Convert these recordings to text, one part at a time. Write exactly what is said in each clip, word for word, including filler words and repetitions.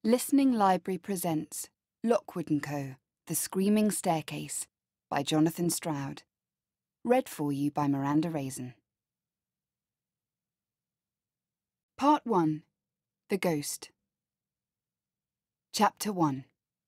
Listening Library presents Lockwood Co, The Screaming Staircase by Jonathan Stroud. Read for you by Miranda Raison. Part one. The Ghost. Chapter one.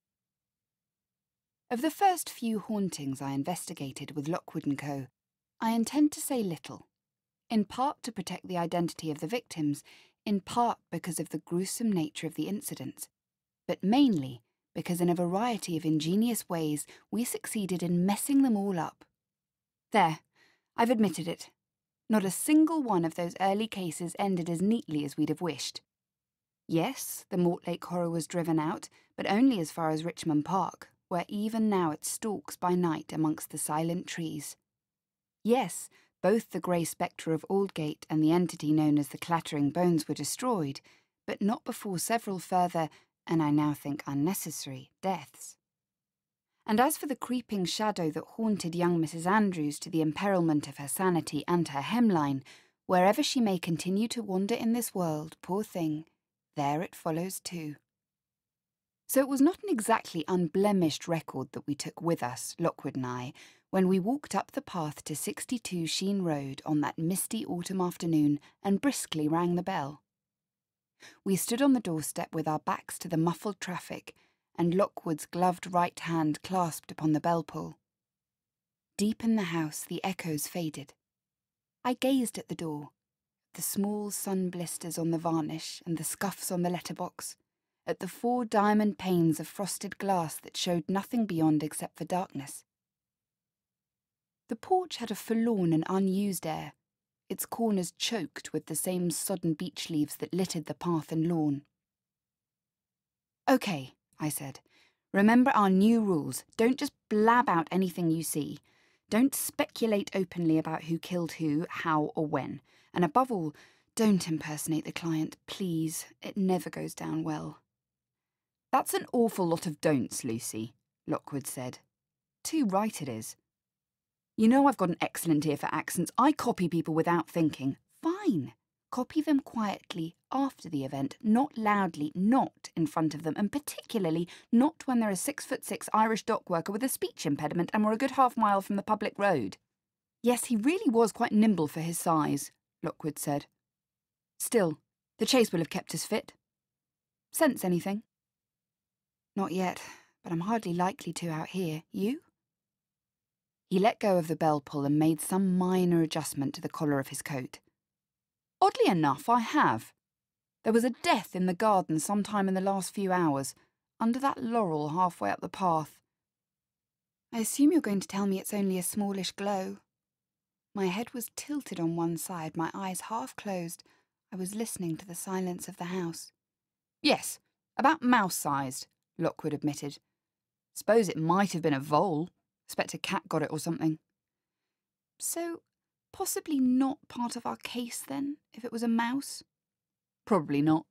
Of the first few hauntings I investigated with Lockwood Co, I intend to say little, in part to protect the identity of the victims, in part because of the gruesome nature of the incidents, but mainly because in a variety of ingenious ways we succeeded in messing them all up. There, I've admitted it. Not a single one of those early cases ended as neatly as we'd have wished. Yes, the Mortlake horror was driven out, but only as far as Richmond Park, where even now it stalks by night amongst the silent trees. Yes, both the grey spectre of Aldgate and the entity known as the Clattering Bones were destroyed, but not before several further, and I now think unnecessary, deaths. And as for the creeping shadow that haunted young Missus Andrews to the imperilment of her sanity and her hemline, wherever she may continue to wander in this world, poor thing, there it follows too. So it was not an exactly unblemished record that we took with us, Lockwood and I, when we walked up the path to sixty-two Sheen Road on that misty autumn afternoon and briskly rang the bell. We stood on the doorstep with our backs to the muffled traffic, and Lockwood's gloved right hand clasped upon the bell pull. Deep in the house the echoes faded. I gazed at the door, the small sun blisters on the varnish and the scuffs on the letterbox, at the four diamond panes of frosted glass that showed nothing beyond except for darkness. The porch had a forlorn and unused air, its corners choked with the same sodden beech leaves that littered the path and lawn. "OK," I said. "Remember our new rules. Don't just blab out anything you see. Don't speculate openly about who killed who, how or when. And above all, don't impersonate the client, please. It never goes down well." "That's an awful lot of don'ts, Lucy," Lockwood said. "Too right it is. You know I've got an excellent ear for accents. I copy people without thinking. Fine. Copy them quietly after the event, not loudly, not in front of them, and particularly not when they're a six-foot-six Irish dock worker with a speech impediment and we're a good half mile from the public road." "Yes, he really was quite nimble for his size," Lockwood said. "Still, the chase will have kept us fit. Sense anything?" "Not yet, but I'm hardly likely to out here. You?" He let go of the bell pull and made some minor adjustment to the collar of his coat. "Oddly enough, I have. There was a death in the garden sometime in the last few hours, under that laurel halfway up the path." "I assume you're going to tell me it's only a smallish glow." My head was tilted on one side, my eyes half closed. I was listening to the silence of the house. "Yes, about mouse-sized," Lockwood admitted. "Suppose it might have been a vole. Expect a cat got it or something." "So, possibly not part of our case then, if it was a mouse?" "Probably not."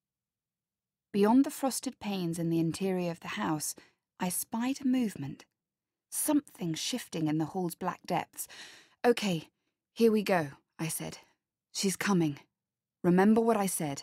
Beyond the frosted panes in the interior of the house, I spied a movement. Something shifting in the hall's black depths. "OK, here we go," I said. "She's coming. Remember what I said."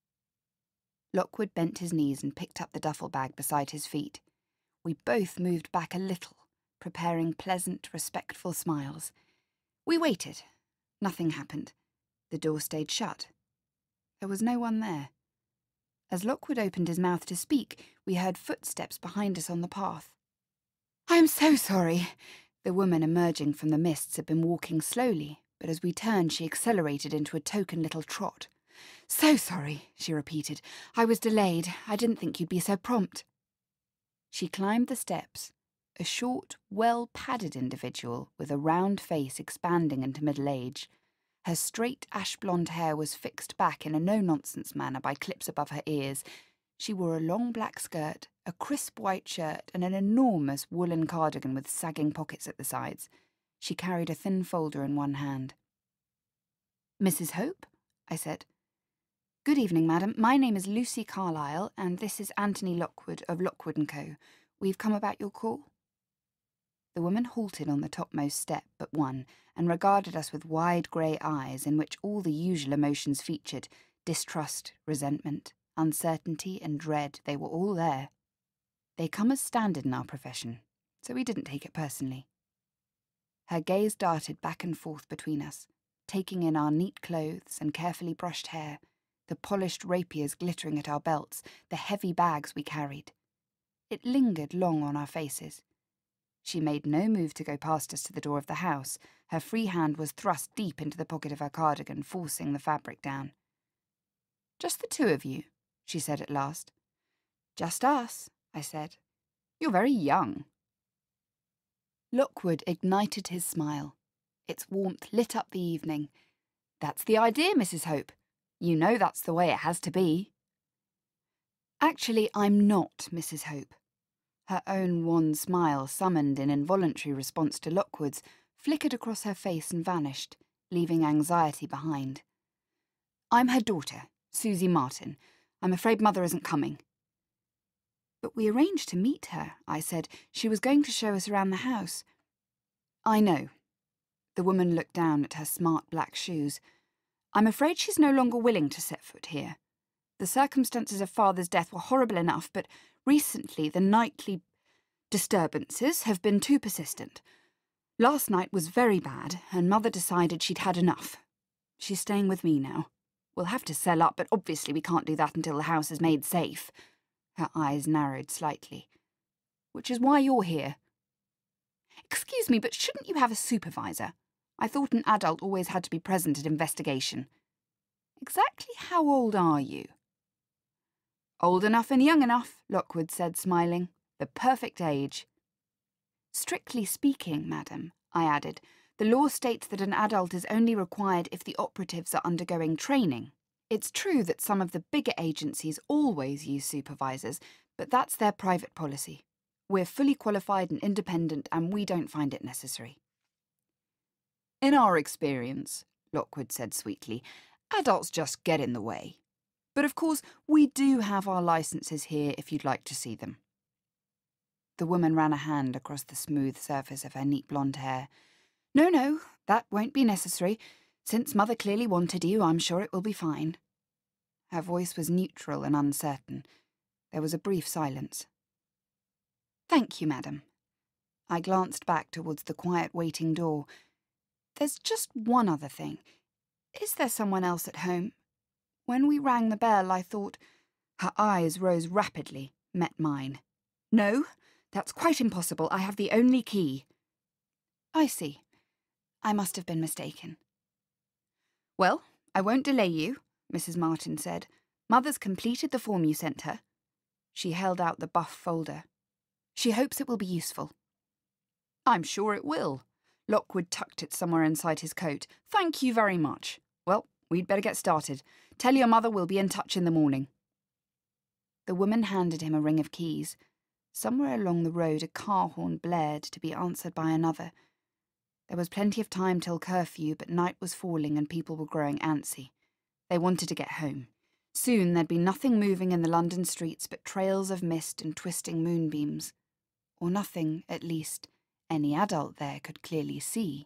Lockwood bent his knees and picked up the duffel bag beside his feet. We both moved back a little, preparing pleasant, respectful smiles. We waited. Nothing happened. The door stayed shut. There was no one there. As Lockwood opened his mouth to speak, we heard footsteps behind us on the path. "I am so sorry." The woman emerging from the mists had been walking slowly, but as we turned she accelerated into a token little trot. "So sorry," she repeated. "I was delayed. I didn't think you'd be so prompt." She climbed the steps, a short, well-padded individual with a round face expanding into middle age. Her straight ash-blonde hair was fixed back in a no-nonsense manner by clips above her ears. She wore a long black skirt, a crisp white shirt, and an enormous woolen cardigan with sagging pockets at the sides. She carried a thin folder in one hand. "Missus Hope?" I said. "Good evening, madam. My name is Lucy Carlyle, and this is Anthony Lockwood of Lockwood Co. We've come about your call." The woman halted on the topmost step but one, and regarded us with wide grey eyes in which all the usual emotions featured: distrust, resentment, uncertainty and dread, they were all there. They come as standard in our profession, so we didn't take it personally. Her gaze darted back and forth between us, taking in our neat clothes and carefully brushed hair, the polished rapiers glittering at our belts, the heavy bags we carried. It lingered long on our faces. She made no move to go past us to the door of the house. Her free hand was thrust deep into the pocket of her cardigan, forcing the fabric down. "Just the two of you," she said at last. "Just us," I said. "You're very young." Lockwood ignited his smile. Its warmth lit up the evening. "That's the idea, Missus Hope. You know that's the way it has to be." "Actually, I'm not Missus Hope." Her own wan smile, summoned in involuntary response to Lockwood's, flickered across her face and vanished, leaving anxiety behind. "I'm her daughter, Susie Martin. I'm afraid Mother isn't coming." "But we arranged to meet her," I said. "She was going to show us around the house." "I know." The woman looked down at her smart black shoes. "I'm afraid she's no longer willing to set foot here. The circumstances of Father's death were horrible enough, but recently the nightly disturbances have been too persistent. Last night was very bad, and Mother decided she'd had enough. She's staying with me now. We'll have to sell up, but obviously we can't do that until the house is made safe." Her eyes narrowed slightly. "Which is why you're here." "Excuse me, but shouldn't you have a supervisor? I thought an adult always had to be present at investigation." "Exactly how old are you?" "Old enough and young enough," Lockwood said, smiling. "The perfect age." "Strictly speaking, madam," I added, "the law states that an adult is only required if the operatives are undergoing training. It's true that some of the bigger agencies always use supervisors, but that's their private policy. We're fully qualified and independent, and we don't find it necessary." "In our experience," Lockwood said sweetly, "adults just get in the way. But of course, we do have our licenses here if you'd like to see them." The woman ran a hand across the smooth surface of her neat blonde hair. "No, no, that won't be necessary. Since Mother clearly wanted you, I'm sure it will be fine." Her voice was neutral and uncertain. There was a brief silence. "Thank you, madam." I glanced back towards the quiet waiting door. "There's just one other thing. Is there someone else at home? When we rang the bell, I thought—" Her eyes rose rapidly, met mine. "No, that's quite impossible. I have the only key." "I see. I must have been mistaken." "Well, I won't delay you," Missus Martin said. "Mother's completed the form you sent her." She held out the buff folder. "She hopes it will be useful." "I'm sure it will." Lockwood tucked it somewhere inside his coat. "Thank you very much. Well, we'd better get started. Tell your mother we'll be in touch in the morning." The woman handed him a ring of keys. Somewhere along the road a car horn blared, to be answered by another. There was plenty of time till curfew, but night was falling and people were growing antsy. They wanted to get home. Soon there'd be nothing moving in the London streets but trails of mist and twisting moonbeams. Or nothing, at least, any adult there could clearly see.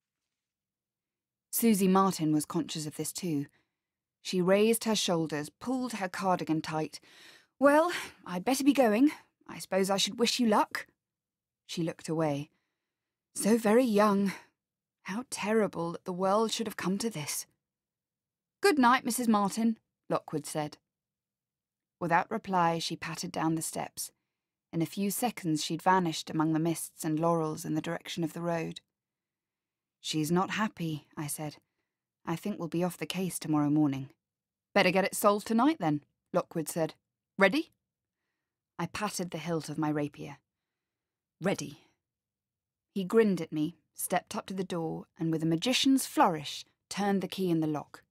Susie Martin was conscious of this too. She raised her shoulders, pulled her cardigan tight. "Well, I'd better be going. I suppose I should wish you luck." She looked away. "So very young. How terrible that the world should have come to this." "Good night, Missus Martin," Lockwood said. Without reply, she pattered down the steps. In a few seconds she'd vanished among the mists and laurels in the direction of the road. "She's not happy," I said. "I think we'll be off the case tomorrow morning." "Better get it solved tonight, then," Lockwood said. "Ready?" I patted the hilt of my rapier. "Ready." He grinned at me, stepped up to the door, and with a magician's flourish, turned the key in the lock.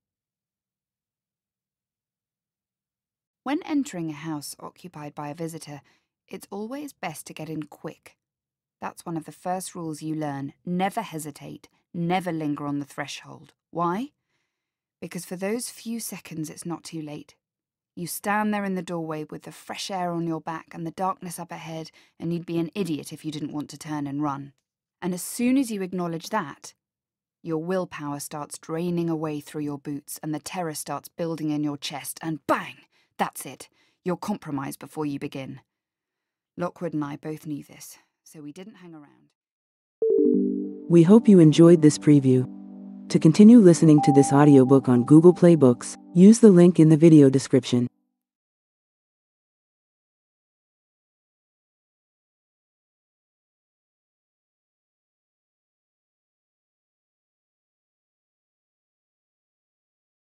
When entering a house occupied by a visitor, it's always best to get in quick. That's one of the first rules you learn. Never hesitate, never linger on the threshold. Why? Because for those few seconds it's not too late. You stand there in the doorway with the fresh air on your back and the darkness up ahead, and you'd be an idiot if you didn't want to turn and run. And as soon as you acknowledge that, your willpower starts draining away through your boots and the terror starts building in your chest, and bang! That's it. You'll compromise before you begin. Lockwood and I both knew this, so we didn't hang around. We hope you enjoyed this preview. To continue listening to this audiobook on Google Play Books, use the link in the video description.